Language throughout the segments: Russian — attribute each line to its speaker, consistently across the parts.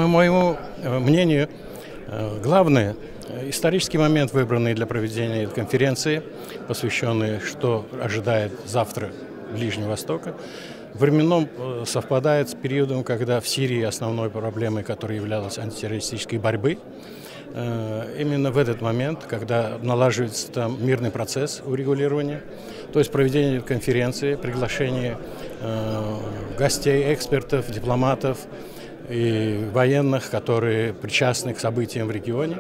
Speaker 1: моему мнению, главный исторический момент, выбранный для проведения этой конференции, посвященный, что ожидает завтра Ближнего Востока, временном совпадает с периодом, когда в Сирии основной проблемой, которая являлась антитеррористической борьбы, именно в этот момент, когда налаживается там мирный процесс урегулирования, то есть проведение конференции, приглашение гостей, экспертов, дипломатов и военных, которые причастны к событиям в регионе,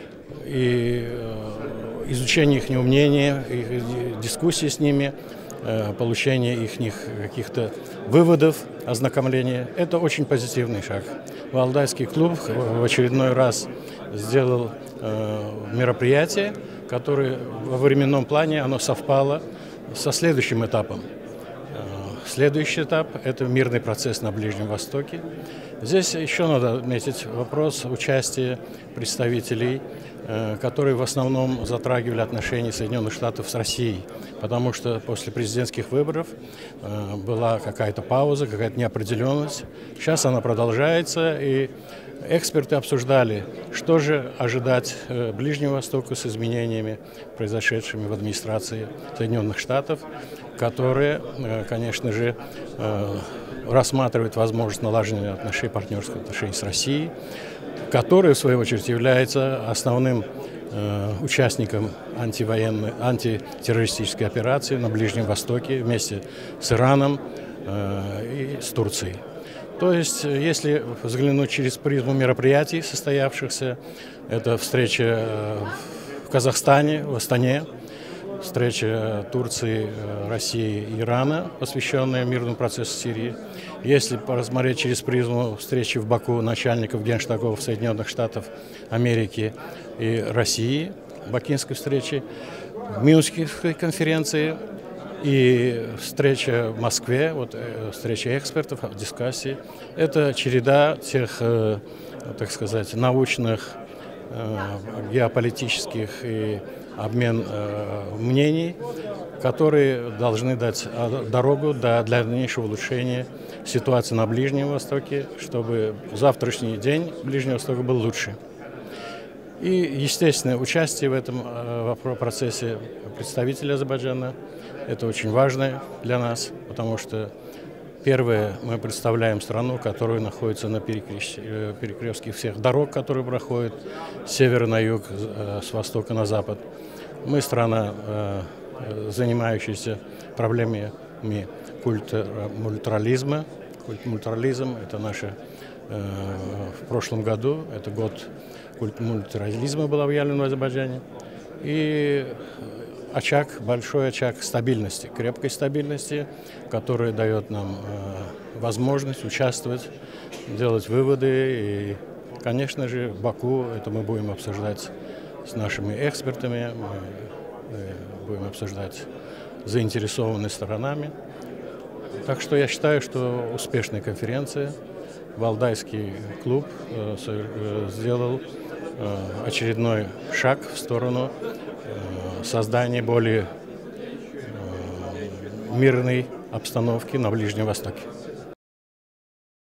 Speaker 1: и изучение их мнения, дискуссии с ними, получение их каких-то выводов, ознакомления. Это очень позитивный шаг. Валдайский клуб в очередной раз сделал мероприятие, которое во временном плане оно совпало со следующим этапом. Следующий этап – это мирный процесс на Ближнем Востоке. Здесь еще надо отметить вопрос участия представителей, которые в основном затрагивали отношения Соединенных Штатов с Россией, потому что после президентских выборов была какая-то пауза, какая-то неопределенность. Сейчас она продолжается, и эксперты обсуждали, что же ожидать Ближнего Востока с изменениями, произошедшими в администрации Соединенных Штатов, которые, конечно же, рассматривают возможность налаживания партнерских отношений с Россией, которая, в свою очередь, является основным участником антитеррористической операции на Ближнем Востоке вместе с Ираном и с Турцией. То есть, если взглянуть через призму мероприятий, состоявшихся, это встреча в Казахстане, в Астане, встреча Турции, России и Ирана, посвященная мирному процессу в Сирии. Если посмотреть через призму встречи в Баку начальников генштабов Соединенных Штатов Америки и России, бакинской встречи, Мюнхенской конференции и встреча в Москве, встреча экспертов, дискуссии, это череда тех, так сказать, научных, геополитических и обмен мнений, которые должны дать дорогу для дальнейшего улучшения ситуации на Ближнем Востоке, чтобы завтрашний день Ближнего Востока был лучше. И, естественно, участие в этом процессе представителей Азербайджана – это очень важно для нас, потому что, первое, мы представляем страну, которая находится на перекрестке всех дорог, которые проходят с севера на юг, с востока на запад. Мы страна, занимающаяся проблемами культа мультирализма. Культ мультирализм – это наше в прошлом году, это год культа мультирализма был объявлен в Азербайджане. И большой очаг стабильности, крепкой стабильности, который дает нам возможность участвовать, делать выводы. И, конечно же, в Баку это мы будем обсуждать с нашими экспертами, мы будем обсуждать с заинтересованными сторонами. Так что я считаю, что успешная конференция. Валдайский клуб сделал очередной шаг в сторону создания более мирной обстановки на Ближнем Востоке.